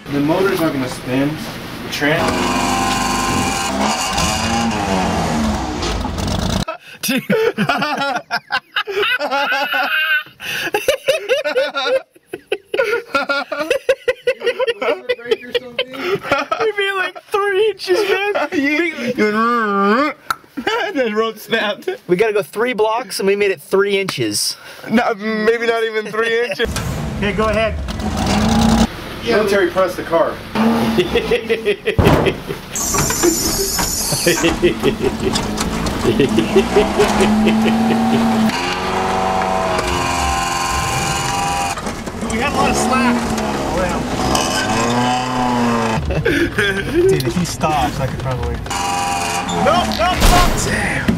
The motor's not gonna spin. The tram. We'd be like 3 inches, man. The rope snapped. We gotta go 3 blocks and we made it 3 inches. No, maybe not even 3 inches. Okay, go ahead. Military press the car. We had a lot of slack. Dude, if he stops, I could probably. No, no, no! Damn.